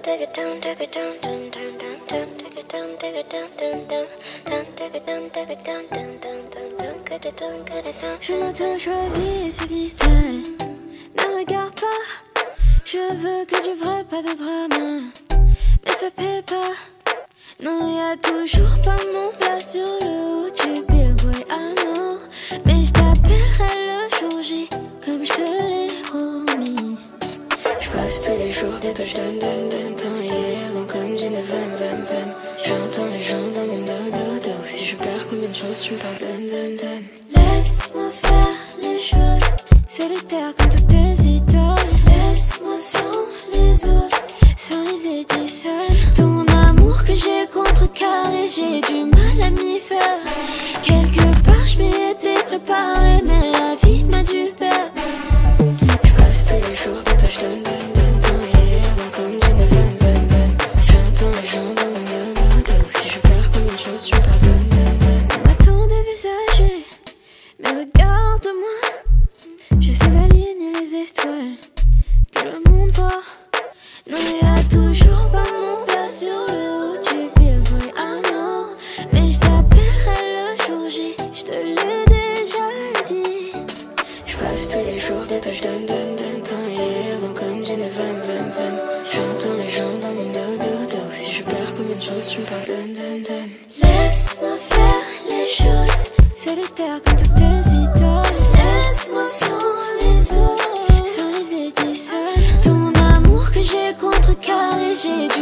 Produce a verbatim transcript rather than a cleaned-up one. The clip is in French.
Je te choisis, c'est vital. Ne regarde pas. Je veux que tu vrai, pas de drama. Mais ça paie pas. Non, y'a toujours pas mon plat sur le haut du billboard, ah non. Mais je t'appellerai le jour J, comme je te l'ai promis. Je passe tous les jours, bientôt je donne, donne, donne. Temps et avant comme d'une vanne, vanne, vanne. J'entends les gens dans mon dos, dos, dos. Si je perds combien de choses, tu me pardonnes, donne, donne. Laisse-moi faire les choses, solitaire comme toutes tes idoles. Laisse-moi sans les autres, sans les aider seul. Ton amour que j'ai contrecarré, j'ai du mal à m'y faire. Quelque part je m'y étais préparé, mais la vie m'a dû perdre. Je passe tous les jours, bientôt je donne, donne, donne. Temps et avant comme d'une vanne, vanne, vanne. J'entends les gens dans mon dos, dos, dos. Si je perds combien de choses, tu me pardonnes, donne, donne. On m'attend dévisagé, mais regarde-moi. Je sais aligner les étoiles que le monde voit. Non, y'a toujours pas mon plat sur le haut du billboard, ah non. Mais je t'appellerai le jour J, je te l'ai déjà dit. Je passe tous les jours, bientôt je donne, donne, donne. Temps et avant comme d'une vanne, vanne, vanne. J'entends les gens dans mon dos, dos, dos. Si je perds combien de choses, tu me pardonnes, donne, donne. Laisse-moi faire les choses, solitaire comme toutes tes idoles. Laisse-moi sans les autres, sans les aider seul. Ton amour que j'ai contrecarré, j'ai